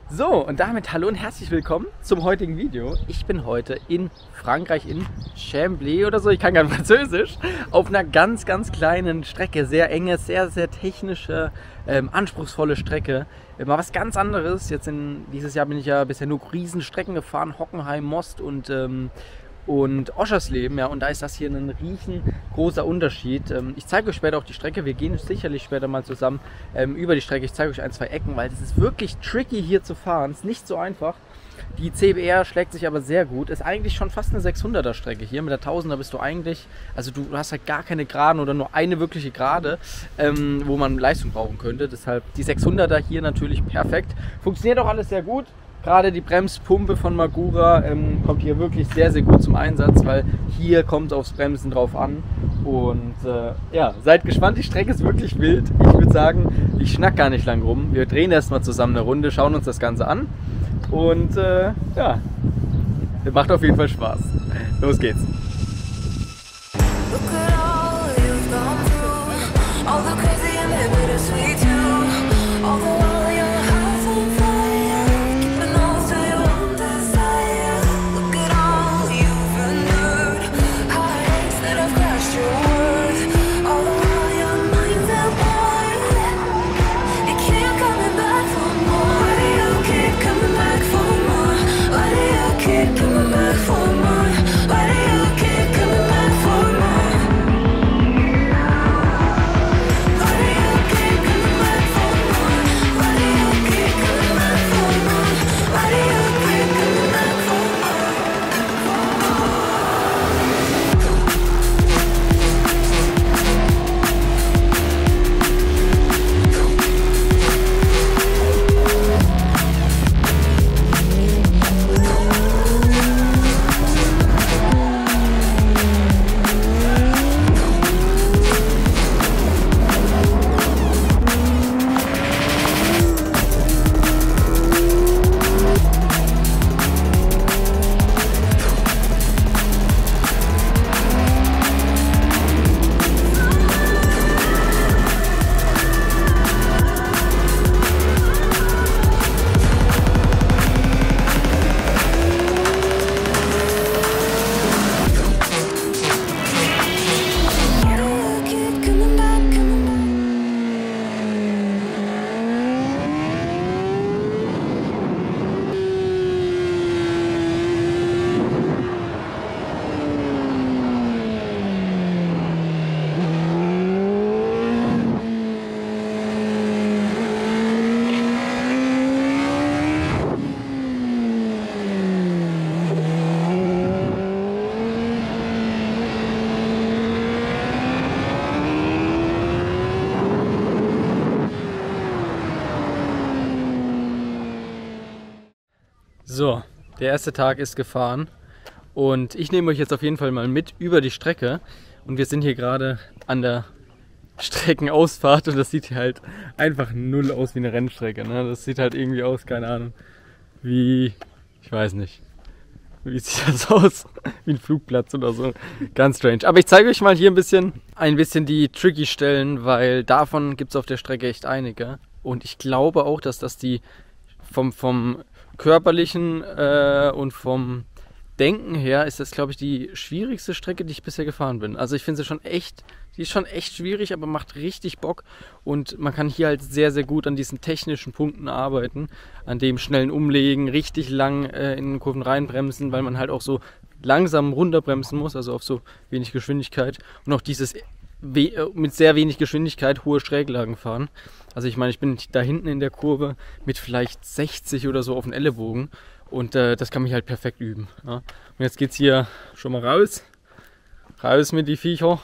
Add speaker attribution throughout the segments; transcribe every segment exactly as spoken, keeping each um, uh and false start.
Speaker 1: So, und damit hallo und herzlich willkommen zum heutigen Video. Ich bin heute in Frankreich, in Chambly oder so, ich kann kein Französisch, auf einer ganz, ganz kleinen Strecke, sehr enge, sehr, sehr technische, ähm, anspruchsvolle Strecke. Äh, mal was ganz anderes, jetzt in, dieses Jahr bin ich ja bisher nur Riesenstrecken gefahren, Hockenheim, Most und... Ähm, und Oschersleben, ja, und da ist das hier ein riesengroßer Unterschied. Ich zeige euch später auch die Strecke, wir gehen sicherlich später mal zusammen ähm, über die Strecke. Ich zeige euch ein, zwei Ecken, weil es ist wirklich tricky hier zu fahren, es ist nicht so einfach. Die C B R schlägt sich aber sehr gut, ist eigentlich schon fast eine sechshunderter Strecke hier, mit der tausender bist du eigentlich, also du hast halt gar keine Geraden oder nur eine wirkliche Gerade, ähm, wo man Leistung brauchen könnte, deshalb die sechshunderter hier natürlich perfekt. Funktioniert auch alles sehr gut. Gerade die Bremspumpe von Magura ähm, kommt hier wirklich sehr, sehr gut zum Einsatz, weil hier kommt es aufs Bremsen drauf an. Und äh, ja, seid gespannt, die Strecke ist wirklich wild. Ich würde sagen, ich schnack gar nicht lang rum. Wir drehen erstmal zusammen eine Runde, schauen uns das Ganze an. Und äh, ja, macht auf jeden Fall Spaß. Los geht's. So, der erste Tag ist gefahren und ich nehme euch jetzt auf jeden Fall mal mit über die Strecke und wir sind hier gerade an der Streckenausfahrt und das sieht hier halt einfach null aus wie eine Rennstrecke, ne? Das sieht halt irgendwie aus, keine Ahnung, wie, ich weiß nicht, wie sieht das aus? Wie ein Flugplatz oder so, ganz strange. Aber ich zeige euch mal hier ein bisschen, ein bisschen die tricky Stellen, weil davon gibt es auf der Strecke echt einige und ich glaube auch, dass das die vom, vom körperlichen äh, und vom Denken her ist das, glaube ich, die schwierigste Strecke, die ich bisher gefahren bin. Also ich finde sie schon echt, die ist schon echt schwierig, aber macht richtig Bock und man kann hier halt sehr, sehr gut an diesen technischen Punkten arbeiten, an dem schnellen Umlegen, richtig lang äh, in den Kurven reinbremsen, weil man halt auch so langsam runterbremsen muss, also auf so wenig Geschwindigkeit und auch dieses mit sehr wenig Geschwindigkeit hohe Schräglagen fahren. Also ich meine, ich bin da hinten in der Kurve mit vielleicht sechzig oder so auf den Ellenbogen und äh, das kann mich halt perfekt üben. Ja. Und jetzt geht es hier schon mal raus, raus mit die Viecher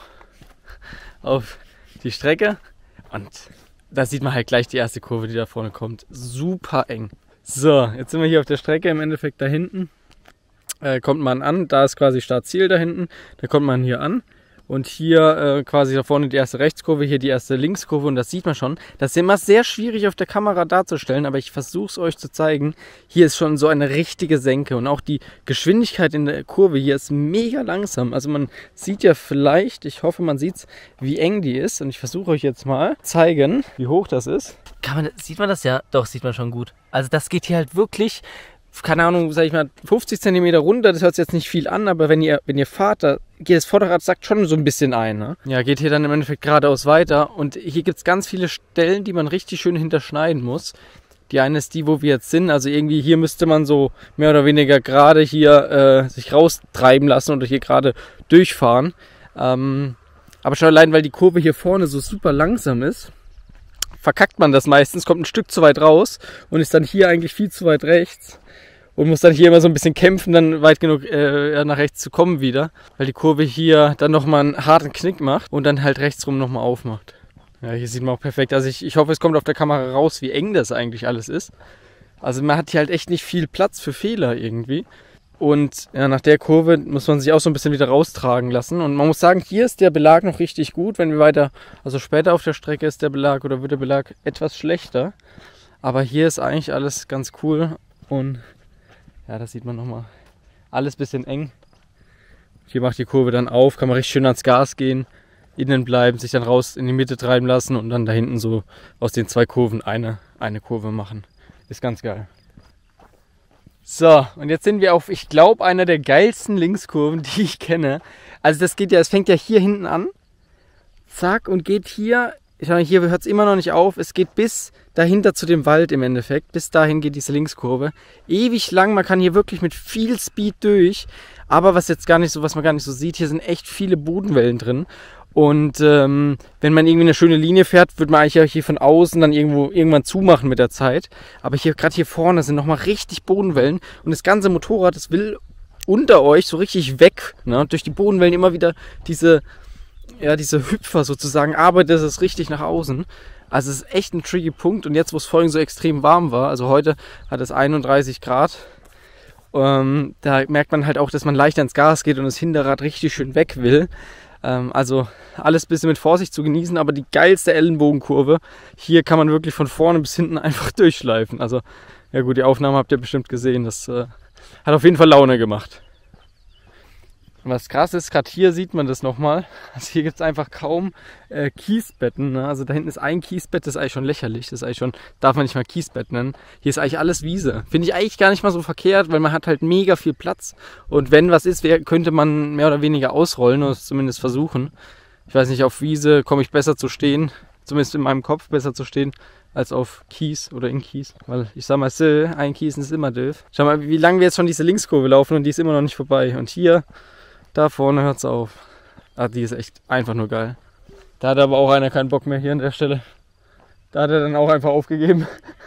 Speaker 1: auf die Strecke und da sieht man halt gleich die erste Kurve, die da vorne kommt. Super eng. So, jetzt sind wir hier auf der Strecke, im Endeffekt da hinten äh, kommt man an, da ist quasi Startziel da hinten, da kommt man hier an. Und hier äh, quasi da vorne die erste Rechtskurve, hier die erste Linkskurve. Und das sieht man schon. Das ist immer sehr schwierig auf der Kamera darzustellen, aber ich versuche es euch zu zeigen. Hier ist schon so eine richtige Senke. Und auch die Geschwindigkeit in der Kurve hier ist mega langsam. Also man sieht ja vielleicht, ich hoffe man sieht es, wie eng die ist. Und ich versuche euch jetzt mal zeigen, wie hoch das ist. Kann man, sieht man das ja? Doch, sieht man schon gut. Also das geht hier halt wirklich, keine Ahnung, sag ich mal, fünfzig Zentimeter runter. Das hört sich jetzt nicht viel an, aber wenn ihr, wenn ihr fahrt, da geht das Vorderrad sackt schon so ein bisschen ein. Ne? Ja, geht hier dann im Endeffekt geradeaus weiter. Und hier gibt es ganz viele Stellen, die man richtig schön hinterschneiden muss. Die eine ist die, wo wir jetzt sind. Also irgendwie hier müsste man so mehr oder weniger gerade hier äh, sich raustreiben lassen oder hier gerade durchfahren. Ähm, aber schon allein, weil die Kurve hier vorne so super langsam ist, verkackt man das meistens, kommt ein Stück zu weit raus und ist dann hier eigentlich viel zu weit rechts. Und muss dann hier immer so ein bisschen kämpfen, dann weit genug äh, nach rechts zu kommen wieder. Weil die Kurve hier dann nochmal einen harten Knick macht und dann halt rechtsrum nochmal aufmacht. Ja, hier sieht man auch perfekt. Also ich, ich hoffe, es kommt auf der Kamera raus, wie eng das eigentlich alles ist. Also man hat hier halt echt nicht viel Platz für Fehler irgendwie. Und ja, nach der Kurve muss man sich auch so ein bisschen wieder raustragen lassen. Und man muss sagen, hier ist der Belag noch richtig gut. Wenn wir weiter, also später auf der Strecke ist der Belag oder wird der Belag etwas schlechter. Aber hier ist eigentlich alles ganz cool. Und ja, das sieht man nochmal. Alles ein bisschen eng. Hier macht die Kurve dann auf, kann man richtig schön ans Gas gehen, innen bleiben, sich dann raus in die Mitte treiben lassen und dann da hinten so aus den zwei Kurven eine, eine Kurve machen. Ist ganz geil. So, und jetzt sind wir auf, ich glaube, einer der geilsten Linkskurven, die ich kenne. Also das geht ja, es fängt ja hier hinten an. Zack, und geht hier, ich meine, hier hört es immer noch nicht auf. Es geht bis dahinter zu dem Wald im Endeffekt. Bis dahin geht diese Linkskurve. Ewig lang, man kann hier wirklich mit viel Speed durch. Aber was jetzt gar nicht so, was man gar nicht so sieht, hier sind echt viele Bodenwellen drin. Und ähm, wenn man irgendwie eine schöne Linie fährt, wird man eigentlich hier von außen dann irgendwo irgendwann zumachen mit der Zeit. Aber hier gerade hier vorne sind nochmal richtig Bodenwellen. Und das ganze Motorrad, das will unter euch so richtig weg. Ne? Durch die Bodenwellen immer wieder diese, ja, diese Hüpfer sozusagen, arbeitet es richtig nach außen. Also es ist echt ein tricky Punkt. Und jetzt, wo es vorhin so extrem warm war, also heute hat es einunddreißig Grad, ähm, da merkt man halt auch, dass man leichter ins Gas geht und das Hinterrad richtig schön weg will. Also alles ein bisschen mit Vorsicht zu genießen, aber die geilste Ellenbogenkurve, hier kann man wirklich von vorne bis hinten einfach durchschleifen. Also, ja gut, die Aufnahme habt ihr bestimmt gesehen, das äh, hat auf jeden Fall Laune gemacht. Und was krass ist, gerade hier sieht man das nochmal, also hier gibt es einfach kaum äh, Kiesbetten. Ne? Also da hinten ist ein Kiesbett, das ist eigentlich schon lächerlich, das ist eigentlich schon, darf man nicht mal Kiesbett nennen. Hier ist eigentlich alles Wiese. Finde ich eigentlich gar nicht mal so verkehrt, weil man hat halt mega viel Platz. Und wenn was ist, könnte man mehr oder weniger ausrollen oder zumindest versuchen. Ich weiß nicht, auf Wiese komme ich besser zu stehen, zumindest in meinem Kopf besser zu stehen, als auf Kies oder in Kies. Weil ich sag mal so, ein Kiesen ist immer doof. Schau mal, wie lange wir jetzt schon diese Linkskurve laufen und die ist immer noch nicht vorbei. Und hier, da vorne hört es auf. Ah, die ist echt einfach nur geil. Da hat aber auch einer keinen Bock mehr hier an der Stelle. Da hat er dann auch einfach aufgegeben.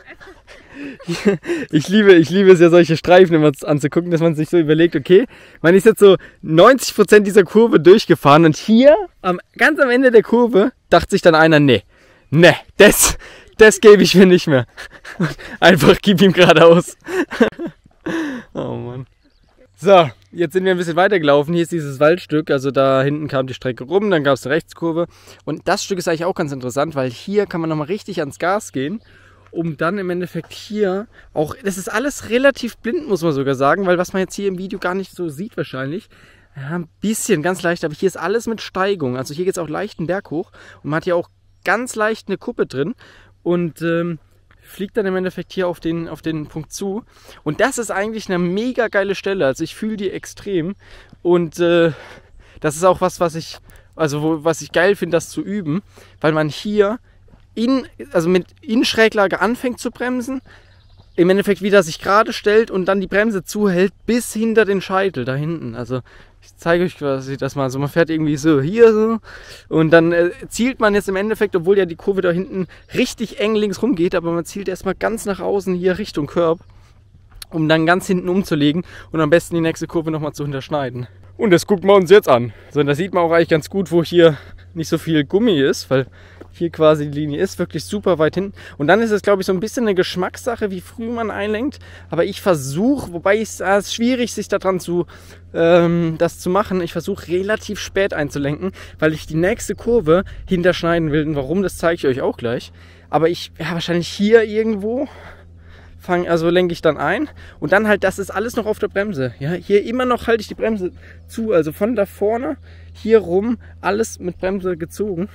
Speaker 1: Ich liebe, ich liebe es ja, solche Streifen immer anzugucken, dass man sich so überlegt, okay, man ist jetzt so neunzig Prozent dieser Kurve durchgefahren und hier, am, ganz am Ende der Kurve, dachte sich dann einer, nee, nee, das, das gebe ich mir nicht mehr. Einfach gib ihm geradeaus. Oh Mann. So, jetzt sind wir ein bisschen weiter gelaufen. Hier ist dieses Waldstück, also da hinten kam die Strecke rum, dann gab es eine Rechtskurve. Und das Stück ist eigentlich auch ganz interessant, weil hier kann man nochmal richtig ans Gas gehen, um dann im Endeffekt hier auch, das ist alles relativ blind, muss man sogar sagen, weil was man jetzt hier im Video gar nicht so sieht wahrscheinlich, ja, ein bisschen, ganz leicht, aber hier ist alles mit Steigung. Also hier geht es auch leicht einen Berg hoch und man hat hier auch ganz leicht eine Kuppe drin und ähm, fliegt dann im Endeffekt hier auf den, auf den Punkt zu. Und das ist eigentlich eine mega geile Stelle. Also ich fühle die extrem. Und äh, das ist auch was, was ich, also wo, was ich geil finde, das zu üben. Weil man hier in, also mit in Schräglage anfängt zu bremsen, im Endeffekt wieder sich gerade stellt und dann die Bremse zuhält bis hinter den Scheitel da hinten. Also ich zeige euch quasi das mal so. Man fährt irgendwie so hier so und dann äh, zielt man jetzt im Endeffekt, obwohl ja die Kurve da hinten richtig eng links rum geht, aber man zielt erstmal ganz nach außen hier Richtung Curb, um dann ganz hinten umzulegen und am besten die nächste Kurve nochmal zu hinterschneiden. Und das gucken wir uns jetzt an. So, da sieht man auch eigentlich ganz gut, wo hier nicht so viel Gummi ist, weil hier quasi die Linie ist, wirklich super weit hinten. Und dann ist es, glaube ich, so ein bisschen eine Geschmackssache, wie früh man einlenkt. Aber ich versuche, wobei es äh, ist schwierig, sich daran zu, ähm, das zu machen, ich versuche relativ spät einzulenken, weil ich die nächste Kurve hinterschneiden will. Und warum, das zeige ich euch auch gleich. Aber ich, ja, wahrscheinlich hier irgendwo, fang, also lenke ich dann ein. Und dann halt, das ist alles noch auf der Bremse. Ja, hier immer noch halte ich die Bremse zu, also von da vorne, hier rum, alles mit Bremse gezogen.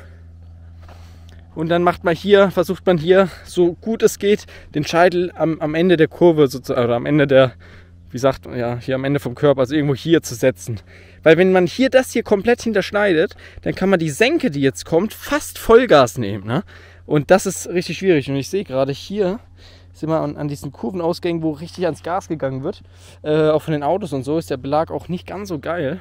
Speaker 1: Und dann macht man hier, versucht man hier, so gut es geht, den Scheitel am, am Ende der Kurve, sozusagen, oder am Ende der, wie sagt man, ja, hier am Ende vom Körper, also irgendwo hier zu setzen. Weil wenn man hier das hier komplett hinterschneidet, dann kann man die Senke, die jetzt kommt, fast Vollgas nehmen. Ne? Und das ist richtig schwierig. Und ich sehe gerade hier, sind wir an, an diesen Kurvenausgängen, wo richtig ans Gas gegangen wird, äh, auch von den Autos und so, ist der Belag auch nicht ganz so geil.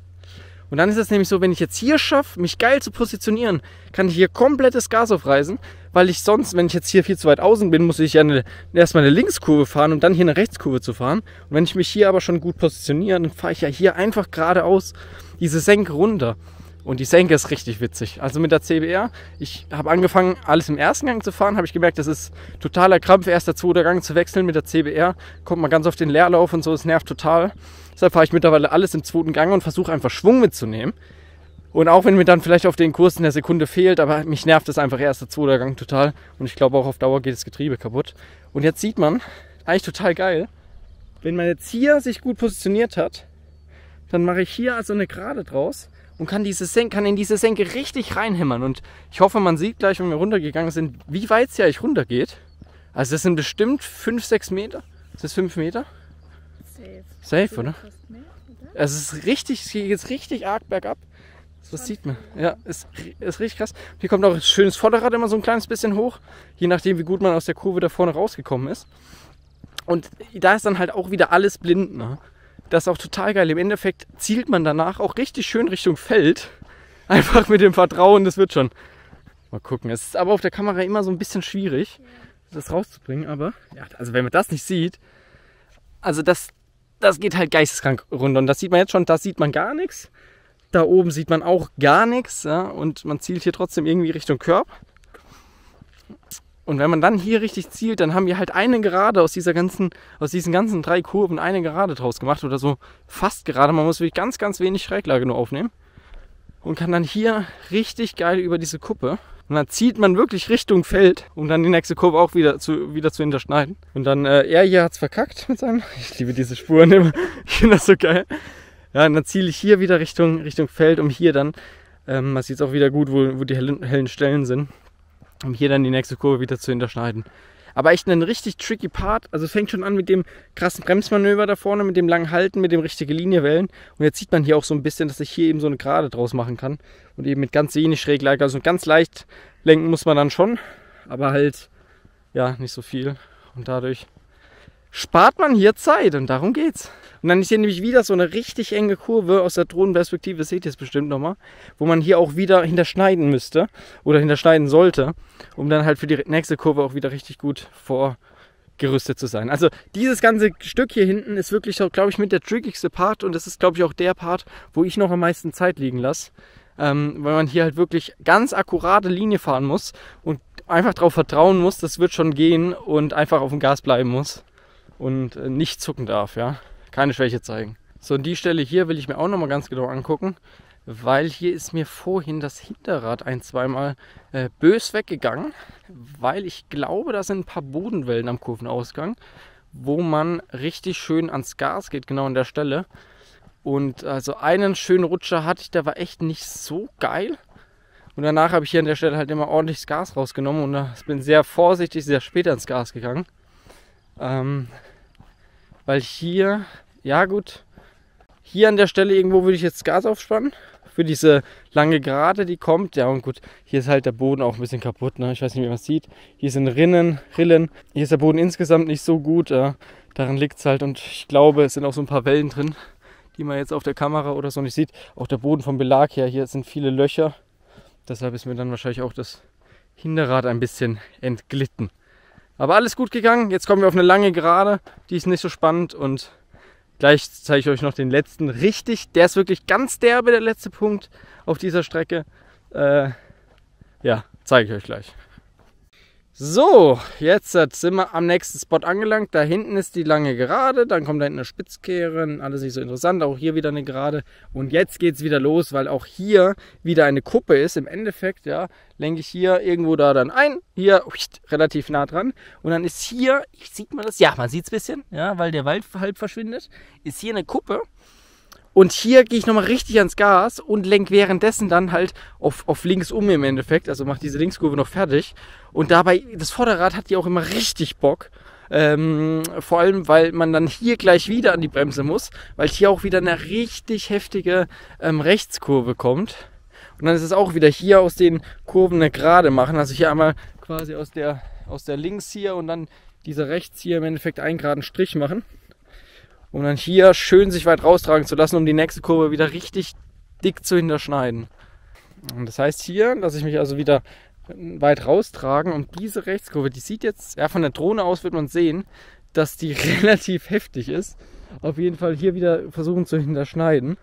Speaker 1: Und dann ist es nämlich so, wenn ich jetzt hier schaffe, mich geil zu positionieren, kann ich hier komplettes Gas aufreißen, weil ich sonst, wenn ich jetzt hier viel zu weit außen bin, muss ich ja eine, erstmal eine Linkskurve fahren, um dann hier eine Rechtskurve zu fahren. Und wenn ich mich hier aber schon gut positioniere, dann fahre ich ja hier einfach geradeaus diese Senke runter. Und die Senke ist richtig witzig. Also mit der C B R, ich habe angefangen, alles im ersten Gang zu fahren, habe ich gemerkt, das ist totaler Krampf, erster, zweiter Gang zu wechseln. Mit der C B R kommt man ganz auf den Leerlauf und so, es nervt total. Deshalb fahre ich mittlerweile alles im zweiten Gang und versuche einfach Schwung mitzunehmen. Und auch wenn mir dann vielleicht auf den Kurs in der Sekunde fehlt, aber mich nervt es einfach erster, zweiter Gang total. Und ich glaube auch auf Dauer geht das Getriebe kaputt. Und jetzt sieht man, eigentlich total geil, wenn man jetzt hier sich gut positioniert hat, dann mache ich hier also eine Gerade draus und kann, diese Senke, kann in diese Senke richtig reinhämmern. Und ich hoffe, man sieht gleich, wenn wir runtergegangen sind, wie weit es ja eigentlich runtergeht. Also das sind bestimmt fünf, sechs Meter. Ist das fünf Meter?
Speaker 2: Safe.
Speaker 1: Safe, oder? Mehr, oder? Also es ist richtig, es geht jetzt richtig arg bergab. Das sieht man. Ja, ist, ist richtig krass. Hier kommt auch ein schönes Vorderrad immer so ein kleines bisschen hoch. Je nachdem, wie gut man aus der Kurve da vorne rausgekommen ist. Und da ist dann halt auch wieder alles blind. Ne? Das ist auch total geil. Im Endeffekt zielt man danach auch richtig schön Richtung Feld. Einfach mit dem Vertrauen, das wird schon. Mal gucken. Es ist aber auf der Kamera immer so ein bisschen schwierig, das rauszubringen. Aber, ja, also wenn man das nicht sieht, also das, das geht halt geisteskrank runter. Und das sieht man jetzt schon, da sieht man gar nichts. Da oben sieht man auch gar nichts. Ja? Und man zielt hier trotzdem irgendwie Richtung Körb. Und wenn man dann hier richtig zielt, dann haben wir halt eine Gerade aus dieser ganzen, aus diesen ganzen drei Kurven eine Gerade draus gemacht oder so fast gerade. Man muss wirklich ganz, ganz wenig Schräglage nur aufnehmen und kann dann hier richtig geil über diese Kuppe. Und dann zieht man wirklich Richtung Feld, um dann die nächste Kurve auch wieder zu, wieder zu hinterschneiden. Und dann, äh, er hier hat es verkackt mit seinem, ich liebe diese Spuren immer, ich finde das so geil. Ja, und dann ziele ich hier wieder Richtung, Richtung Feld, um hier dann, ähm, man sieht es auch wieder gut, wo, wo die hellen, hellen Stellen sind, um hier dann die nächste Kurve wieder zu hinterschneiden. Aber echt ein richtig tricky Part. Also es fängt schon an mit dem krassen Bremsmanöver da vorne, mit dem langen Halten, mit dem richtige Linie wählen. Und jetzt sieht man hier auch so ein bisschen, dass ich hier eben so eine Gerade draus machen kann. Und eben mit ganz wenig Schräglage. Also ganz leicht lenken muss man dann schon, aber halt, ja, nicht so viel. Und dadurch spart man hier Zeit und darum geht's. Und dann ist hier nämlich wieder so eine richtig enge Kurve aus der Drohnenperspektive, seht ihr es bestimmt nochmal, wo man hier auch wieder hinterschneiden müsste oder hinterschneiden sollte, um dann halt für die nächste Kurve auch wieder richtig gut vorgerüstet zu sein. Also dieses ganze Stück hier hinten ist wirklich, glaube ich, mit der trickigste Part und das ist, glaube ich, auch der Part, wo ich noch am meisten Zeit liegen lasse, ähm, weil man hier halt wirklich ganz akkurate Linie fahren muss und einfach darauf vertrauen muss, das wird schon gehen und einfach auf dem Gas bleiben muss. Und nicht zucken darf, ja. Keine Schwäche zeigen. So, und die Stelle hier will ich mir auch nochmal ganz genau angucken, weil hier ist mir vorhin das Hinterrad ein-, zweimal äh, bös weggegangen, weil ich glaube, da sind ein paar Bodenwellen am Kurvenausgang, wo man richtig schön ans Gas geht, genau an der Stelle. Und also einen schönen Rutscher hatte ich, der war echt nicht so geil. Und danach habe ich hier an der Stelle halt immer ordentlich das Gas rausgenommen und da bin sehr vorsichtig, sehr spät ans Gas gegangen. Ähm, weil hier, ja gut, hier an der Stelle irgendwo würde ich jetzt Gas aufspannen für diese lange Gerade, die kommt. Ja und gut, hier ist halt der Boden auch ein bisschen kaputt, ne? Ich weiß nicht, wie man es sieht. Hier sind Rinnen, Rillen, hier ist der Boden insgesamt nicht so gut, äh, daran liegt es halt und ich glaube, es sind auch so ein paar Wellen drin, die man jetzt auf der Kamera oder so nicht sieht. Auch der Boden vom Belag her, hier sind viele Löcher, deshalb ist mir dann wahrscheinlich auch das Hinterrad ein bisschen entglitten. Aber alles gut gegangen. Jetzt kommen wir auf eine lange Gerade. Die ist nicht so spannend. Und gleich zeige ich euch noch den letzten richtig. Der ist wirklich ganz derbe, der letzte Punkt auf dieser Strecke. Äh, ja, Zeige ich euch gleich. So, jetzt sind wir am nächsten Spot angelangt. Da hinten ist die lange Gerade, dann kommt da hinten eine Spitzkehre, alles nicht so interessant, auch hier wieder eine Gerade. Und jetzt geht es wieder los, weil auch hier wieder eine Kuppe ist. Im Endeffekt, ja, lenke ich hier irgendwo da dann ein, hier relativ nah dran. Und dann ist hier, sieht man das? Ja, man sieht es ein bisschen, ja, weil der Wald halb verschwindet, ist hier eine Kuppe. Und hier gehe ich nochmal richtig ans Gas und lenke währenddessen dann halt auf, auf links um im Endeffekt. Also mache diese Linkskurve noch fertig. Und dabei, das Vorderrad hat hier auch immer richtig Bock. Ähm, vor allem, weil man dann hier gleich wieder an die Bremse muss. Weil hier auch wieder eine richtig heftige ähm, Rechtskurve kommt. Und dann ist es auch wieder hier aus den Kurven eine Gerade machen. Also hier einmal quasi aus der, aus der Links hier und dann diese rechts hier im Endeffekt einen geraden Strich machen. Um dann hier schön sich weit raustragen zu lassen, um die nächste Kurve wieder richtig dick zu hinterschneiden. Und das heißt hier, dass ich mich also wieder weit raustragen und diese Rechtskurve, die sieht jetzt, ja, von der Drohne aus wird man sehen, dass die relativ heftig ist. Auf jeden Fall hier wieder versuchen zu hinterschneiden.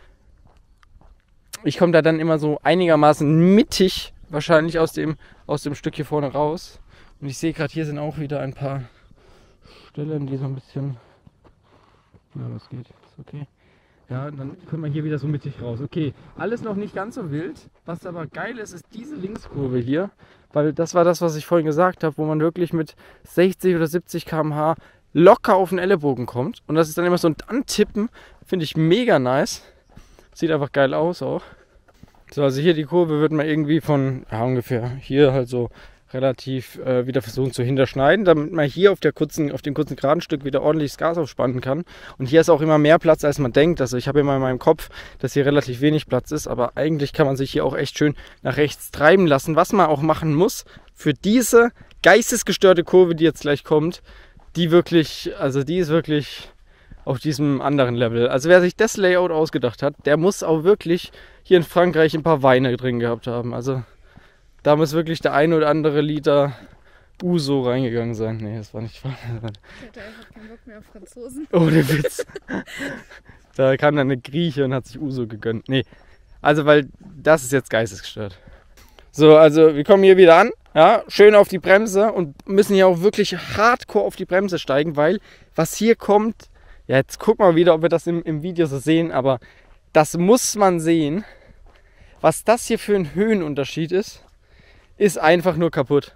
Speaker 1: Ich komme da dann immer so einigermaßen mittig wahrscheinlich aus dem, aus dem Stück hier vorne raus. Und ich sehe gerade, hier sind auch wieder ein paar Stellen, die so ein bisschen... Ja, das geht, ist okay. Ja, dann können wir hier wieder so mittig raus. Okay, alles noch nicht ganz so wild. Was aber geil ist, ist diese Linkskurve hier. Weil das war das, was ich vorhin gesagt habe, wo man wirklich mit sechzig oder siebzig Kilometer pro Stunde locker auf den Ellenbogen kommt. Und das ist dann immer so ein Antippen. Finde ich mega nice. Sieht einfach geil aus auch. So, also hier die Kurve wird man irgendwie von, ja, ungefähr hier halt so relativ äh, wieder versuchen zu hinterschneiden, damit man hier auf, der kurzen, auf dem kurzen geraden Stück wieder ordentlich das Gas aufspannen kann. Und hier ist auch immer mehr Platz, als man denkt. Also ich habe immer in meinem Kopf, dass hier relativ wenig Platz ist, aber eigentlich kann man sich hier auch echt schön nach rechts treiben lassen. Was man auch machen muss für diese geistesgestörte Kurve, die jetzt gleich kommt, die wirklich, also die ist wirklich auf diesem anderen Level. Also wer sich das Layout ausgedacht hat, der muss auch wirklich hier in Frankreich ein paar Weine drin gehabt haben. Also da muss wirklich der ein oder andere Liter Uso reingegangen sein. Nee, das war nicht wahr.
Speaker 2: Ich hatte einfach keinen Bock mehr auf Franzosen.
Speaker 1: Ohne Witz. Da kam dann eine Grieche und hat sich Uso gegönnt. Nee, also weil das ist jetzt geistesgestört. So, also wir kommen hier wieder an. Ja, schön auf die Bremse und müssen hier auch wirklich hardcore auf die Bremse steigen, weil was hier kommt, ja, jetzt gucken wir wieder, ob wir das im, im Video so sehen, aber das muss man sehen. Was das hier für ein Höhenunterschied ist, ist einfach nur kaputt.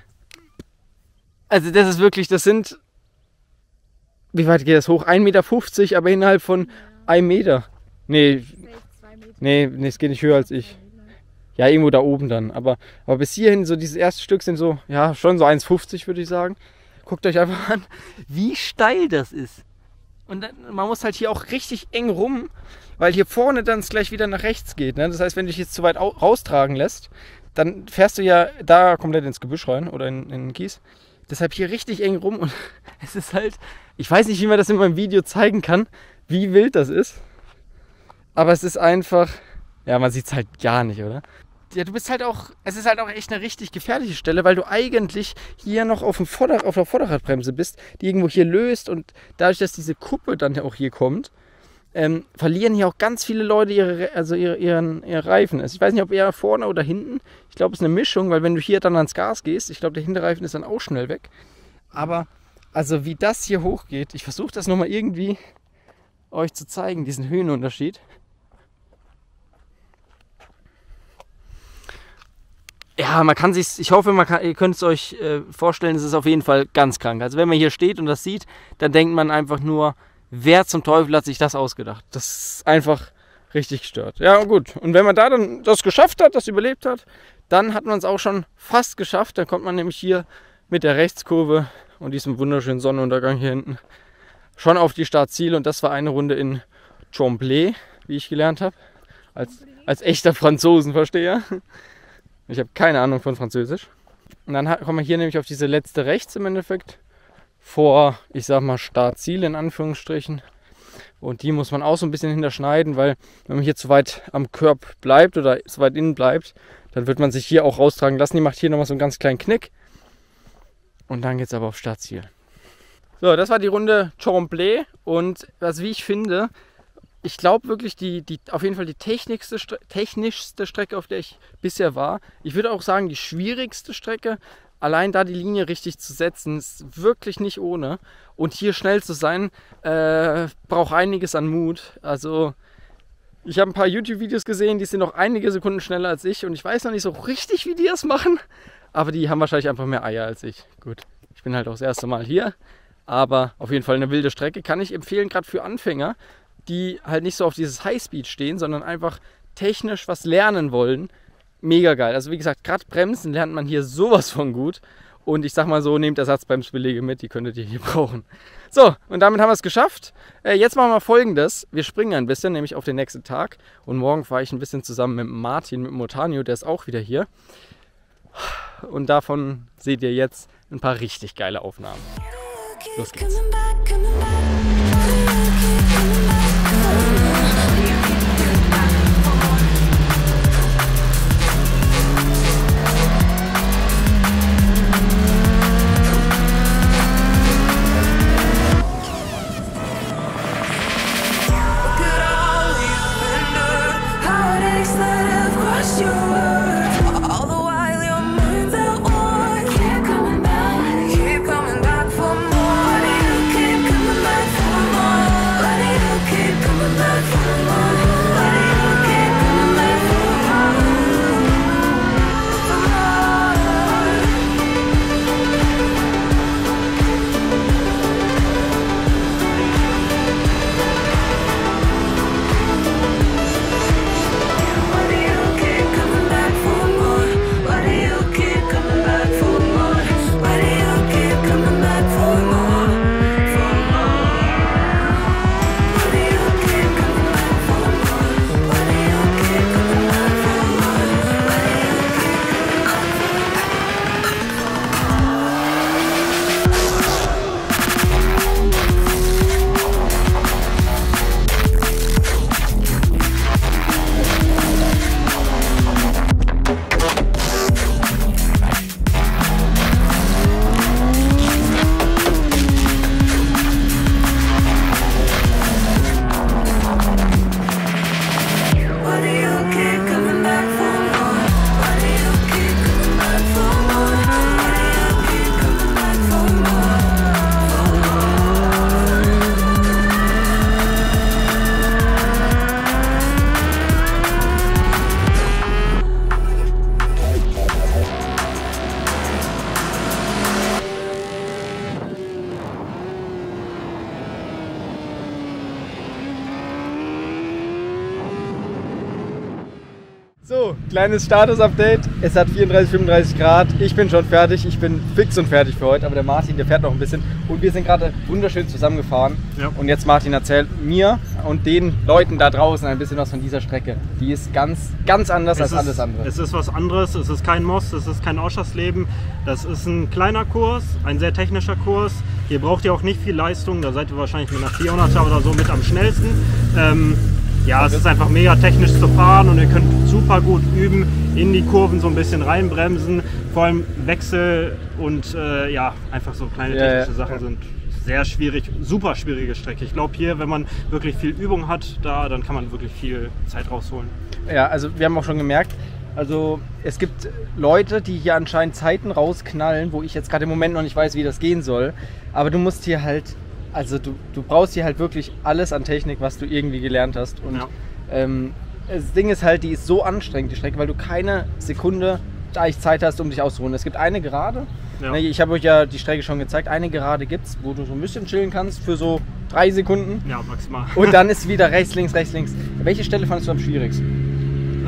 Speaker 1: Also das ist wirklich, das sind, wie weit geht das hoch? ein Meter fünfzig, aber innerhalb von ja. einem Meter. Nee, nee, nee, es geht nicht höher als ich. Ja, irgendwo da oben dann. Aber, aber bis hierhin, so dieses erste Stück sind so, ja, schon so eins fünfzig würde ich sagen. Guckt euch einfach an, wie steil das ist. Und dann, man muss halt hier auch richtig eng rum, weil hier vorne dann es gleich wieder nach rechts geht. Ne? Das heißt, wenn du dich jetzt zu weit raustragen lässt, dann fährst du ja da komplett ins Gebüsch rein oder in, in den Kies. Deshalb hier richtig eng rum und es ist halt, ich weiß nicht, wie man das in meinem Video zeigen kann, wie wild das ist. Aber es ist einfach, ja, man sieht es halt gar nicht, oder? Ja, du bist halt auch, es ist halt auch echt eine richtig gefährliche Stelle, weil du eigentlich hier noch auf, dem Vorder-, auf der Vorderradbremse bist, die irgendwo hier löst und dadurch, dass diese Kuppe dann auch hier kommt, Ähm, verlieren hier auch ganz viele Leute ihre, also ihre, ihren, ihre Reifen. Ich weiß nicht, ob eher vorne oder hinten. Ich glaube, es ist eine Mischung, weil wenn du hier dann ans Gas gehst, ich glaube, der Hinterreifen ist dann auch schnell weg. Aber, also wie das hier hochgeht, ich versuche das nochmal irgendwie euch zu zeigen, diesen Höhenunterschied. Ja, man kann sich, ich hoffe, man kann, ihr könnt es euch äh, vorstellen, es ist auf jeden Fall ganz krank. Also wenn man hier steht und das sieht, dann denkt man einfach nur, wer zum Teufel hat sich das ausgedacht? Das ist einfach richtig gestört. Ja, gut. Und wenn man da dann das geschafft hat, das überlebt hat, dann hat man es auch schon fast geschafft. Dann kommt man nämlich hier mit der Rechtskurve und diesem wunderschönen Sonnenuntergang hier hinten schon auf die Startziele. Und das war eine Runde in Tremblay, wie ich gelernt habe. Als, als echter Franzosenversteher. Ich habe keine Ahnung von Französisch. Und dann kommen wir hier nämlich auf diese letzte rechts im Endeffekt. Vor, ich sag mal, Startziel in Anführungsstrichen. Und die muss man auch so ein bisschen hinterschneiden, weil wenn man hier zu weit am Curb bleibt oder zu weit innen bleibt, dann wird man sich hier auch raustragen lassen. Die macht hier nochmal so einen ganz kleinen Knick. Und dann geht es aber auf Startziel. So, das war die Runde Tremblay. Und was, wie ich finde, ich glaube wirklich, die, die, auf jeden Fall die technischste, technischste Strecke, auf der ich bisher war. Ich würde auch sagen, die schwierigste Strecke. Allein da die Linie richtig zu setzen, ist wirklich nicht ohne. Und hier schnell zu sein, äh, braucht einiges an Mut. Also ich habe ein paar YouTube-Videos gesehen, die sind noch einige Sekunden schneller als ich. Und ich weiß noch nicht so richtig, wie die das machen. Aber die haben wahrscheinlich einfach mehr Eier als ich. Gut, ich bin halt auch das erste Mal hier. Aber auf jeden Fall eine wilde Strecke. Kann ich empfehlen, gerade für Anfänger, die halt nicht so auf dieses Highspeed stehen, sondern einfach technisch was lernen wollen. Mega geil. Also wie gesagt, gerade Bremsen lernt man hier sowas von gut. Und ich sag mal so, nehmt Ersatzbremsbeläge mit, die könntet ihr hier brauchen. So, und damit haben wir es geschafft. Äh, jetzt machen wir Folgendes. Wir springen ein bisschen, nämlich auf den nächsten Tag. Und morgen fahre ich ein bisschen zusammen mit Martin, mit Motanio, der ist auch wieder hier. Und davon seht ihr jetzt ein paar richtig geile Aufnahmen. Los geht's. So, kleines Status-Update. Es hat vierunddreißig, fünfunddreißig Grad. Ich bin schon fertig. Ich bin fix und fertig für heute. Aber der Martin, der fährt noch ein bisschen. Und wir sind gerade wunderschön zusammengefahren. Ja. Und jetzt, Martin, erzählt mir und den Leuten da draußen ein bisschen was von dieser Strecke. Die ist ganz, ganz anders
Speaker 3: es
Speaker 1: als
Speaker 3: ist,
Speaker 1: alles andere.
Speaker 3: Es ist was anderes. Es ist kein Most, es ist kein Ausschussleben. Das ist ein kleiner Kurs, ein sehr technischer Kurs. Hier braucht ihr auch nicht viel Leistung. Da seid ihr wahrscheinlich mit einer vierhunderter oder so mit am schnellsten. Ähm, Ja, es ist einfach mega technisch zu fahren und ihr könnt super gut üben, in die Kurven so ein bisschen reinbremsen. Vor allem Wechsel und äh, ja, einfach so kleine
Speaker 1: ja,
Speaker 3: technische
Speaker 1: ja,
Speaker 3: Sachen
Speaker 1: ja.
Speaker 3: sind sehr schwierig, super schwierige Strecke. Ich glaube hier, wenn man wirklich viel Übung hat, da, dann kann man wirklich viel Zeit rausholen.
Speaker 1: Ja, also wir haben auch schon gemerkt, also es gibt Leute, die hier anscheinend Zeiten rausknallen, wo ich jetzt gerade im Moment noch nicht weiß, wie das gehen soll. Aber du musst hier halt... Also du, du brauchst hier halt wirklich alles an Technik, was du irgendwie gelernt hast. Und ja. ähm, das Ding ist halt, die ist so anstrengend, die Strecke, weil du keine Sekunde da ich Zeit hast, um dich auszuruhen. Es gibt eine Gerade, ja. Ich habe euch ja die Strecke schon gezeigt, eine Gerade gibt es, wo du so ein bisschen chillen kannst für so drei Sekunden.
Speaker 3: Ja, maximal.
Speaker 1: Und dann ist wieder rechts, links, rechts, links. Welche Stelle fandest du am schwierigsten?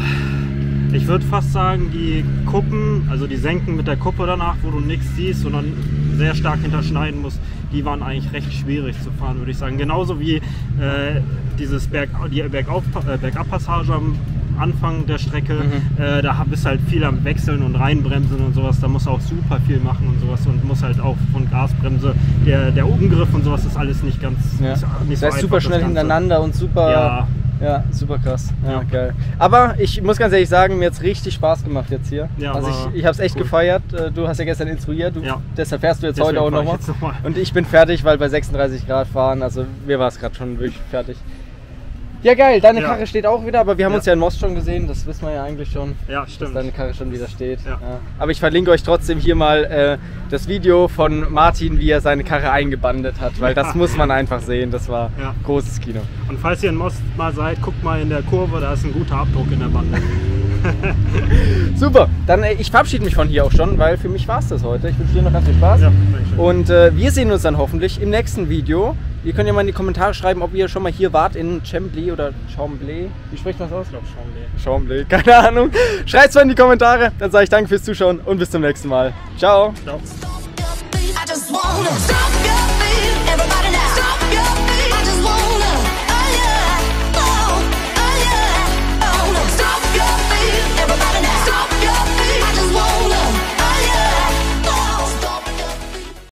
Speaker 3: Äh, ich würde fast sagen, die Kuppen, also die Senken mit der Kuppe danach, wo du nichts siehst, sondern sehr stark hinterschneiden musst, die waren eigentlich recht schwierig zu fahren, würde ich sagen. Genauso wie äh, dieses Berg, die Bergauf, äh, Bergabpassage am Anfang der Strecke. Mhm. Äh, da bist du halt viel am Wechseln und reinbremsen und sowas. Da musst du auch super viel machen und sowas und muss halt auch von Gasbremse. Der, der Umgriff und sowas ist alles nicht ganz
Speaker 1: ja.
Speaker 3: nicht, nicht
Speaker 1: das
Speaker 3: so
Speaker 1: ist super schnell hintereinander und super...
Speaker 3: Ja.
Speaker 1: Ja, super krass. Ja, ja. Geil. Aber ich muss ganz ehrlich sagen, mir hat es richtig Spaß gemacht jetzt hier. Ja, also ich, ich habe es echt cool. gefeiert. Du hast ja gestern instruiert, du, ja. deshalb fährst du jetzt Deswegen heute auch nochmal. Noch und ich bin fertig, weil bei sechsunddreißig Grad fahren, also mir war es gerade schon wirklich fertig. Ja geil, deine
Speaker 3: Ja.
Speaker 1: Karre steht auch wieder, aber wir haben
Speaker 3: Ja.
Speaker 1: uns ja in Most schon gesehen, das wissen wir ja eigentlich schon,
Speaker 3: Ja,
Speaker 1: dass
Speaker 3: stimmt.
Speaker 1: deine Karre schon wieder steht.
Speaker 3: Ja.
Speaker 1: Ja. Aber ich verlinke euch trotzdem hier mal äh, das Video von Martin, wie er seine Karre eingebandet hat, weil das
Speaker 3: Ja.
Speaker 1: muss man einfach sehen, das war
Speaker 3: Ja.
Speaker 1: großes Kino.
Speaker 3: Und falls ihr in Most mal seid, guckt mal in der Kurve, da ist ein guter Abdruck in der Bande.
Speaker 1: Super, dann äh, ich verabschiede mich von hier auch schon, weil für mich war es das heute. Ich wünsche dir noch ganz viel Spaß.
Speaker 3: Ja, Dankeschön.
Speaker 1: Und äh, wir sehen uns dann hoffentlich im nächsten Video. Ihr könnt ja mal in die Kommentare schreiben, ob ihr schon mal hier wart in Chambly oder Chambly. Wie spricht man das aus?
Speaker 3: Ich glaube schon, nee.
Speaker 1: Chambly, keine Ahnung. Schreibt es mal in die Kommentare. Dann sage ich danke fürs Zuschauen und bis zum nächsten Mal. Ciao.
Speaker 3: Ciao.
Speaker 4: I just wanna stop